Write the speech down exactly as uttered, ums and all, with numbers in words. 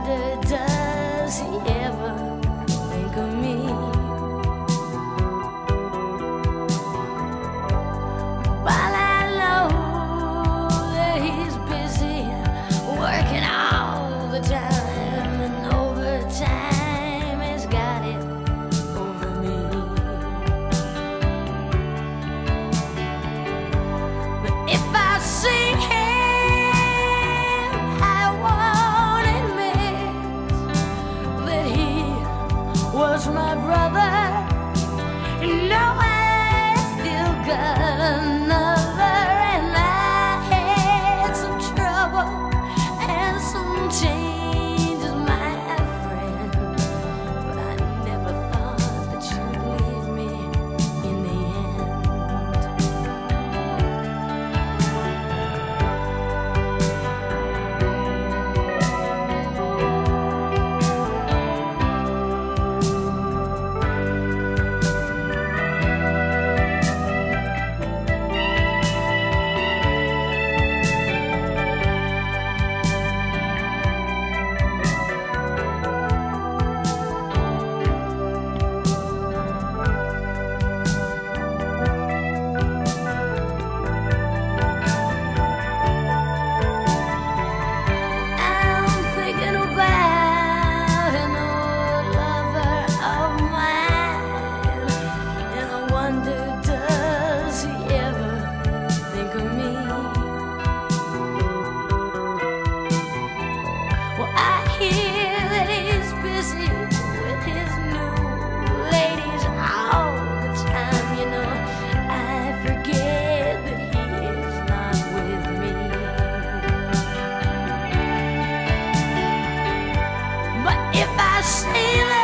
wonder, does he ever think of me? While I know that he's busy working all the time, and overtime has got it over me. But if I see him, I won't admit that he was my brother. You know I still got another, and I had some trouble and some changes, my friend, but I never thought that you'd leave me in the if I see that